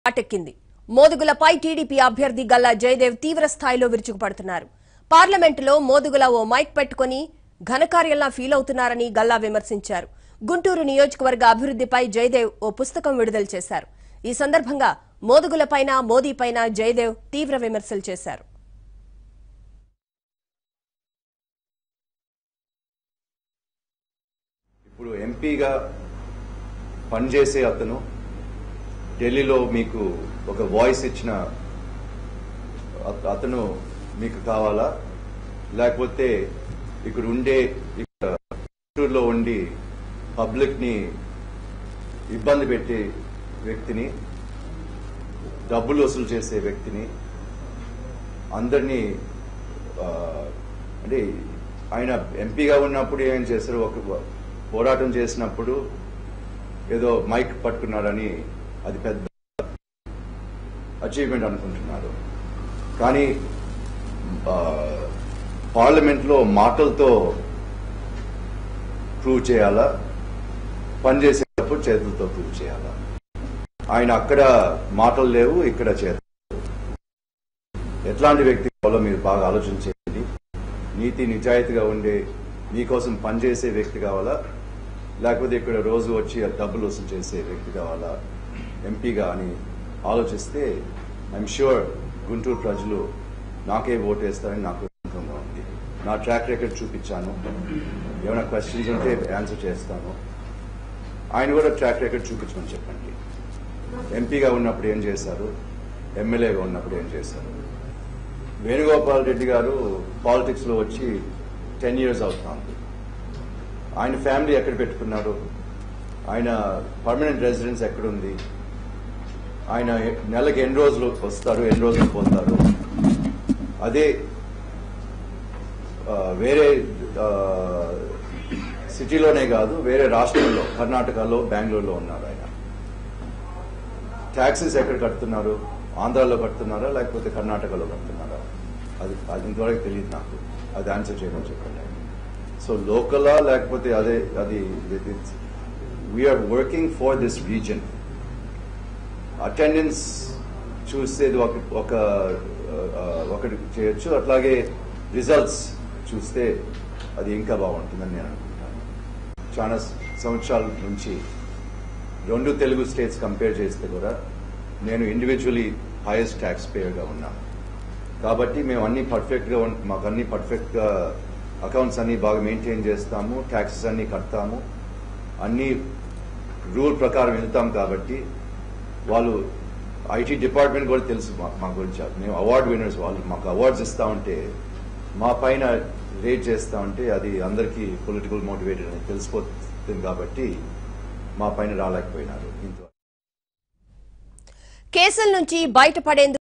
అటెక్కింది. మోదుగులపై TDP అభ్యర్థి గల్లా జయదేవ్ తీవ్ర స్థాయిలో విరుచుకుపడుతున్నారు. పార్లమెంటులో మోదుగుల ఓ మైక్ పెట్టుకుని ఘనకార్యంలా ఫీల్ అవుతున్నారని గల్లా విమర్శించారు. గుంటూరు నియోజకవర్గ అభివృద్ధిపై జయదేవ్ ఓ పుస్తకం విడుదల చేశారు. ఈ సందర్భంగా మోదుగులపైన మోదీపైన జయదేవ్ తీవ్ర విమర్శలు చేశారు. ఇప్పుడు ఎంపీగా పనిచేసే అతను ఢిల్లీలో మీకు ఒక వాయిస్ ఇచ్చిన అతను మీకు కావాలా, లేకపోతే ఇక్కడ ఉండే గుంటూరులో ఉండి పబ్లిక్ ని ఇబ్బంది పెట్టే వ్యక్తిని, డబ్బులు వసూలు చేసే వ్యక్తిని, అందరినీ అంటే ఆయన ఎంపీగా ఉన్నప్పుడు ఏం చేశారు, ఒక పోరాటం చేసినప్పుడు ఏదో మైక్ పట్టుకున్నారని అది పెద్ద అచీవ్మెంట్ అనుకుంటున్నారు. కానీ పార్లమెంట్లో మాటలతో ప్రూవ్ చేయాలా, పనిచేసేటప్పుడు చేతులతో ప్రూవ్ చేయాలా. ఆయన అక్కడ మాటలు లేవు, ఇక్కడ చేతులు. ఎట్లాంటి వ్యక్తి కావాలో మీరు బాగా ఆలోచించేది. నీతి నిజాయితీగా ఉండే మీకోసం పనిచేసే వ్యక్తి కావాలా, లేకపోతే ఇక్కడ రోజు వచ్చి డబ్బులు వసూలు చేసే వ్యక్తి కావాలా ఎంపీగా అని ఆలోచిస్తే ఐఎమ్ ష్యూర్ గుంటూరు ప్రజలు నాకే ఓటు వేస్తారని నాకు నమ్మకంగా ఉంది. నా ట్రాక్ రికార్డ్ చూపించాను. ఏమైనా క్వశ్చన్స్ ఉంటే ఆన్సర్ చేస్తాను. ఆయన కూడా ట్రాక్ రికార్డ్ చూపించమని చెప్పండి. ఎంపీగా ఉన్నప్పుడు ఏం చేశారు, ఎమ్మెల్యేగా ఉన్నప్పుడు ఏం చేశారు. వేణుగోపాల్ రెడ్డి గారు పాలిటిక్స్ లో వచ్చి 10 years అవుతుంది. ఆయన ఫ్యామిలీ ఎక్కడ పెట్టుకున్నారు, ఆయన పర్మనెంట్ రెసిడెన్స్ ఎక్కడుంది, ఆయన నెలకి ఎన్ని రోజులు వస్తారు, ఎన్ని రోజులు పోతారు. అదే వేరే సిటీలోనే కాదు, వేరే రాష్ట్రంలో కర్ణాటకలో, బెంగళూరులో ఉన్నారు. ఆయన ట్యాక్సెస్ ఎక్కడ కడుతున్నారు, ఆంధ్రాలో కడుతున్నారా లేకపోతే కర్ణాటకలో కడుతున్నారా, అది ఇంతవరకు తెలియదు నాకు. అది ఆన్సర్ చేయమని చెప్పండి. సో లోకలా లేకపోతే అది we are working for this reason. Attendance చూస్తే ఒకటి చేయొచ్చు, అట్లాగే రిజల్ట్స్ చూస్తే అది ఇంకా బాగుంటుందని నేను అనుకుంటాను. చాలా సంవత్సరాల నుంచి 2 తెలుగు స్టేట్స్ కంపేర్ చేస్తే కూడా నేను ఇండివిజువలీ హైయెస్ట్ ట్యాక్స్ పేయర్గా ఉన్నాను. కాబట్టి మేము అన్ని పర్ఫెక్ట్గా మాకు అన్ని పర్ఫెక్ట్గా అకౌంట్స్ అన్ని బాగా మెయింటైన్ చేస్తాము, ట్యాక్సెస్ అన్ని కడతాము, అన్ని రూల్ ప్రకారం వెళ్తాం. కాబట్టి వాళ్ళు ఐటీ డిపార్ట్మెంట్ కూడా తెలుసు మా గురించి. మేము అవార్డు విన్నర్స్, వాళ్ళు మాకు అవార్డ్స్ ఇస్తా ఉంటే, మా పైన రేట్ చేస్తా ఉంటే అది అందరికీ పొలిటికల్ మోటివేటెడ్ అని తెలిసిపోతుంది. కాబట్టి మా పైన రాలేకపోయినారు. కేసుల నుంచి బయటపడేందుకు